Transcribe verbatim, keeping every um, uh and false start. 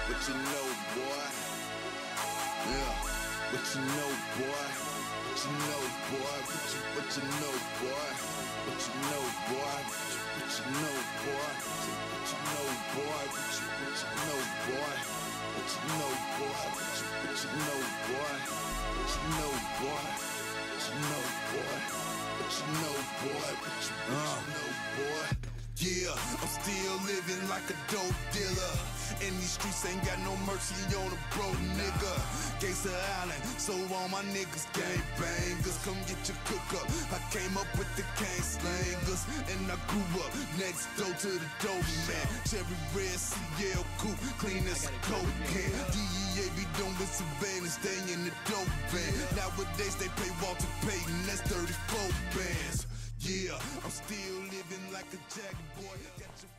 What you know, boy? Yeah. What you know, boy? What you know, boy? What you, what you know, boy? What you know, boy? What you know, boy? What you know, boy? What you, what you know, boy? What you know, boy? What you, what you know, boy? What you know, boy? What you know, boy? What you know, boy? What you, what you know, boy? Yeah, I'm still living like a dope dealer. And these streets ain't got no mercy on a broke nigga. Gangsta Island, so all my niggas gang bangers. Come get your cook up. I came up with the gang slangers, and I grew up next door to the dope man. Cherry red C L coupe, clean as a coke can. D E A be doing surveillance, stay in the dope van. Nowadays they pay Walter Payton, that's thirty-four bands. Yeah, I'm still living like a jack boy. Got your